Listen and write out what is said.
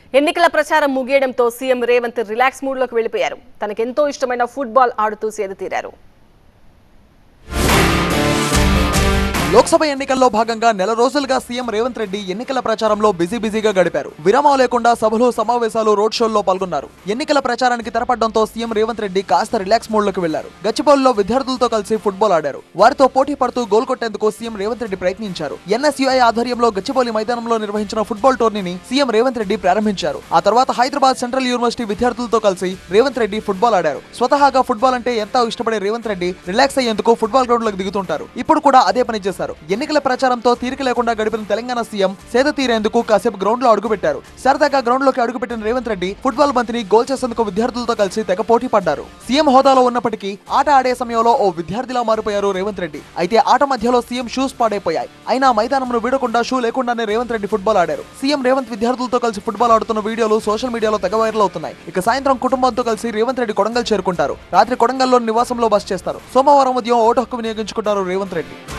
ఎన్నికల ప్రచారం ముగియడంతో సీఎం రేవంత్ రిలాక్స్ మూడ్లోకి వెళ్లిపోయారు. తనకెంతో ఇష్టమైన ఫుట్బాల్ ఆడుతూ సేద తీరారు. లోక్సభ ఎన్నికల్లో భాగంగా నెల రోజులుగా సీఎం రేవంత్ రెడ్డి ఎన్నికల ప్రచారంలో బిజీగా గడిపారు. విరామం లేకుండా సభలు, సమావేశాలు, రోడ్ షోల్లో పాల్గొన్నారు. ఎన్నికల ప్రచారానికి తెరపడడంతో సీఎం రేవంత్ రెడ్డి కాస్త రిలాక్స్ మూడ్లోకి వెళ్లారు. గచ్చిబౌలిలో విద్యార్థులతో కలిసి ఫుట్బాల్ ఆడారు. వారితో పోటీ పడుతూ గోల్ కొట్టేందుకు సీఎం రేవంత్ రెడ్డి ప్రయత్నించారు. ఎన్ఎస్యుఐ ఆధ్వర్యంలో గచ్చిబౌలి మైదానంలో నిర్వహించిన ఫుట్బాల్ టోర్నీని సీఎం రేవంత్ రెడ్డి ప్రారంభించారు. ఆ తర్వాత హైదరాబాద్ సెంట్రల్ యూనివర్సిటీ విద్యార్థులతో కలిసి రేవంత్ రెడ్డి ఫుట్బాల్ ఆడారు. స్వతహాగా ఫుట్బాల్ అంటే ఎంతో ఇష్టపడే రేవంత్ రెడ్డి రిలాక్స్ అయ్యేందుకు ఫుట్బాల్ గ్రౌండ్ లోకి దిగుతుంటారు. ఇప్పుడు కూడా అదే పని చేశారు. ఎన్నికల ప్రచారంతో తీరిక లేకుండా గడిపిన తెలంగాణ సీఎం సేద తీరేందుకు కాసేపు గ్రౌండ్ లో అడుగుపెట్టారు. సరదాగా గ్రౌండ్ లోకి అడుగుపెట్టిన రేవంత్ రెడ్డి ఫుట్బాల్ బంతిని గోల్ చేసేందుకు విద్యార్థులతో కలిసి తెగ పోటీ పడ్డారు. సీఎం హోదాలో ఉన్నప్పటికీ ఆట ఆడే సమయంలో ఓ విద్యార్థిలా మారిపోయారు రేవంత్ రెడ్డి. అయితే ఆట మధ్యలో సీఎం షూస్ పాడైపోయాయి. అయినా మైదానంను వీడకుండా షూ లేకుండానే రేవంత్ రెడ్డి ఫుట్బాల్ ఆడారు. సీఎం రేవంత్ విద్యార్థులతో కలిసి ఫుట్బాల్ ఆడుతున్న వీడియోలు సోషల్ మీడియాలో తెగ వైరల్ అవుతున్నాయి. ఇక సాయంత్రం కుటుంబంతో కలిసి రేవంత్ రెడ్డి కొడంగల్ చేరుకుంటారు. రాత్రి కొడంగల్లో నివాసంలో బస చేస్తారు. సోమవారం ఉదయం ఓటు హక్కు వినియోగించుకుంటారు రేవంత్ రెడ్డి.